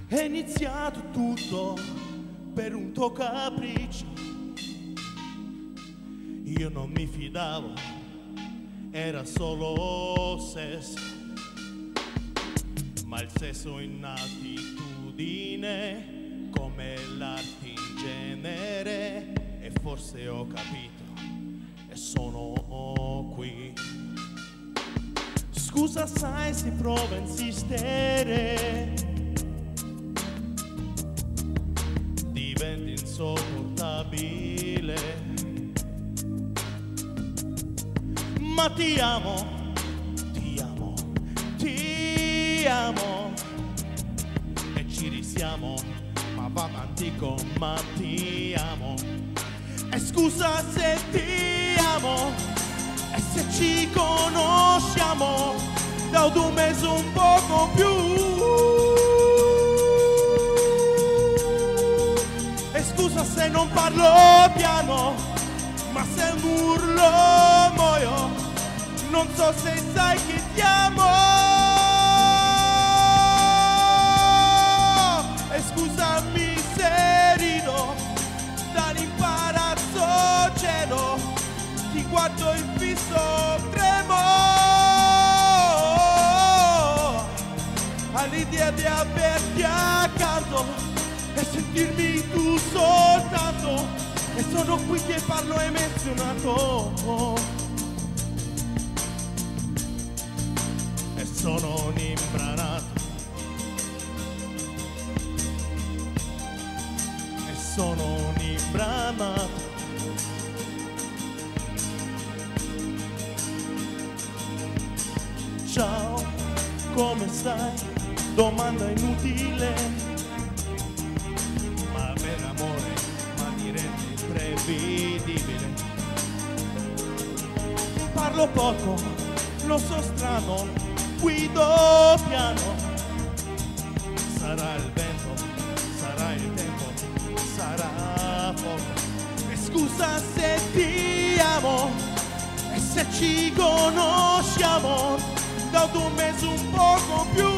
È iniziato tutto per un tuo capriccio. Io non mi fidavo, era solo sesso, ma il sesso in attitudine, come l'arte in genere, e forse ho capito e sono qui. Scusa, sai, si prova a insistere, diventa insopportabile, ma ti amo, ti amo, ti amo, e ci risiamo, ma va avanti con ma ti amo. E scusa se ti amo, e se ci conosciamo da un mese un poco più. E scusa se non parlo piano, ma se un urlo muoio, non so se sai che ti amo. E scusami se rido dall'imbarazzo cielo, ti guardo in fisso, tremo all'idea di averti accanto e sentirmi tu soltanto. E sono qui che parlo emozionato, e sono un imbranato, e sono un imbranato. Ciao, come stai? Domanda inutile, ma per amore, ma di rende imprevedibile. Parlo poco, lo so strano, guido piano. Sarà il vento, sarà il tempo, sarà poco. E scusa se ti amo, e se ci conosciamo da un mese un poco più.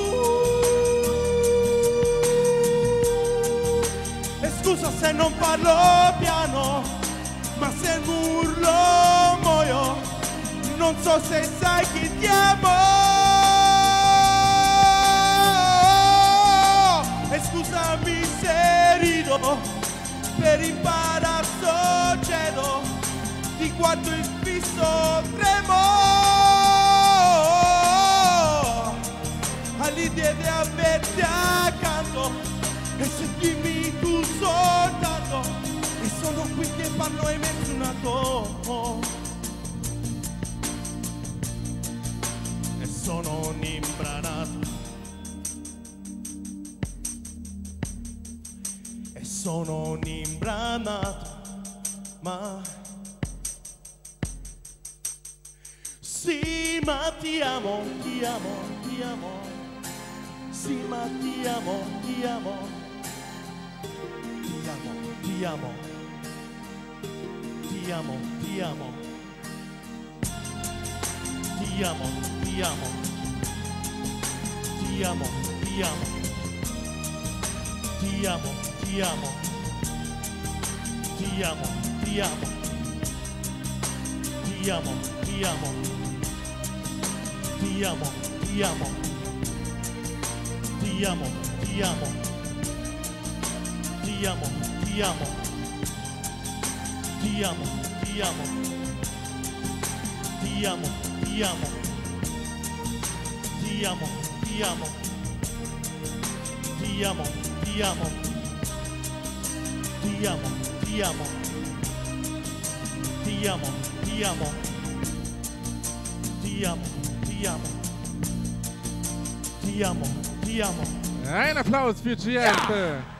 E scusa se non parlo piano, ma se urlo muoio, non so se sai che ti amo. E scusami se rido per imbarazzo cedo, ti guardo in fisso, tremo all'idea di averti accanto e sentirmi tu soltanto. E sono qui che parlo emozionato, e sono un imbranato, e sono un imbranato, ma sì, ma ti amo, ti amo, ti amo. Sì, ma ti amo, ti amo, ti amo, ti amo, ti amo, ti amo, ti amo, ti amo, ti amo, ti amo, ti amo, ti amo, ti amo, ti amo, ti amo, ti amo, ti amo, ti amo. Ti amo, ti amo, ti amo, ti amo, ti amo, ti amo, ti amo, ti amo, ti amo, ti amo, ti amo, ti amo, ti amo, ti amo, ti amo, ti amo, ti amo, ti amo, ti amo. Ti amo. Ein Applaus für GF. Ja.